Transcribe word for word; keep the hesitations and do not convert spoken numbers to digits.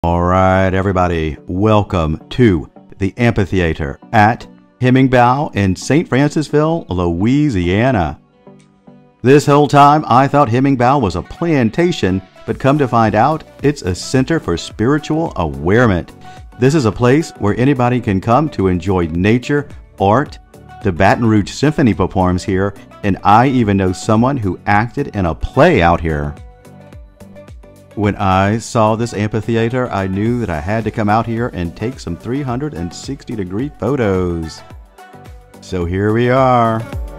All right, everybody, welcome to the Amphitheater at Hemingbough in Saint Francisville, Louisiana. This whole time, I thought Hemingbough was a plantation, but come to find out, it's a center for spiritual awareness. This is a place where anybody can come to enjoy nature, art. The Baton Rouge Symphony performs here, and I even know someone who acted in a play out here. When I saw this amphitheater, I knew that I had to come out here and take some three hundred sixty degree photos. So here we are.